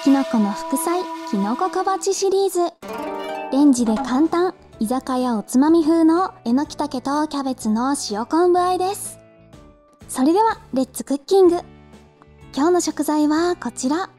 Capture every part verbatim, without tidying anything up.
きのこの副菜きのこ小鉢シリーズ。レンジで簡単居酒屋おつまみ風のえのきたけとキャベツの塩昆布和えです。それではレッツクッキング。今日の食材はこちら。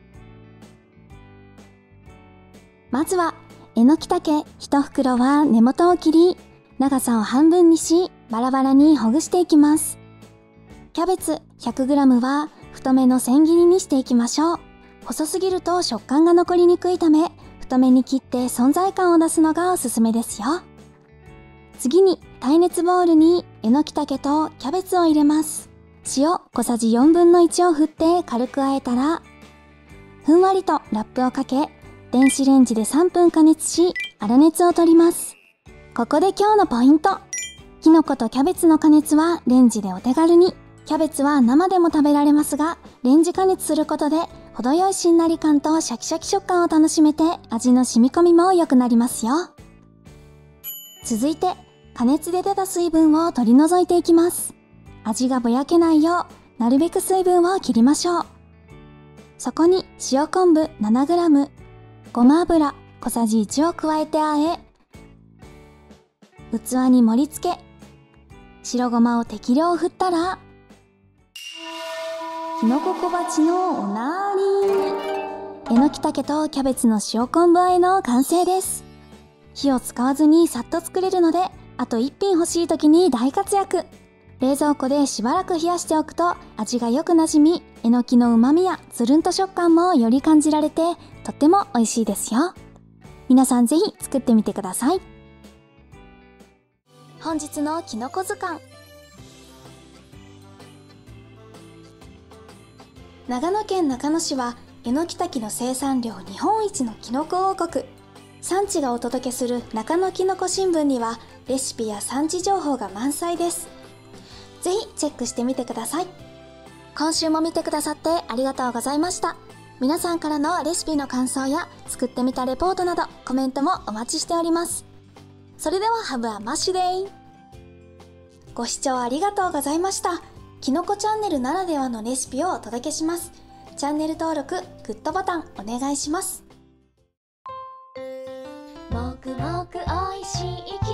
まずはえのきたけいち袋は根元を切り、長さを半分にしバラバラにほぐしていきます。キャベツ ひゃくグラム は太めの千切りにしていきましょう。細すぎると食感が残りにくいため、太めに切って存在感を出すのがおすすめですよ。次に耐熱ボウルにえのきたけとキャベツを入れます。塩小さじよんぶんのいちを振って軽く和えたら、ふんわりとラップをかけ、電子レンジでさんぷん加熱し粗熱を取ります。ここで今日のポイント。きのことキャベツの加熱はレンジでお手軽に。キャベツは生でも食べられますが、レンジ加熱することで程よいしんなり感とシャキシャキ食感を楽しめて、味の染み込みも良くなりますよ。続いて加熱で出た水分を取り除いていきます。味がぼやけないようなるべく水分を切りましょう。そこに塩昆布 ななグラム、ごま油小さじいちを加えてあえ、器に盛り付け、白ごまを適量振ったら、きのこ小鉢のおなーり。えのきたけとキャベツの塩昆布和えの完成です。火を使わずにさっと作れるので、あと一品欲しい時に大活躍。冷蔵庫でしばらく冷やしておくと味がよくなじみ、えのきの旨味やつるんと食感もより感じられて、とっても美味しいですよ。皆さんぜひ作ってみてください。本日のきのこ図鑑。長野県中野市はえのきたけの生産量日本一のきのこ王国。産地がお届けする中野きのこ新聞にはレシピや産地情報が満載です。ぜひチェックしてみてください。今週も見てくださってありがとうございました。皆さんからのレシピの感想や作ってみたレポートなどコメントもお待ちしております。それでは Have a much day! ご視聴ありがとうございました。きのこチャンネルならではのレシピをお届けします。チャンネル登録、グッドボタンお願いします。もくもくおいしい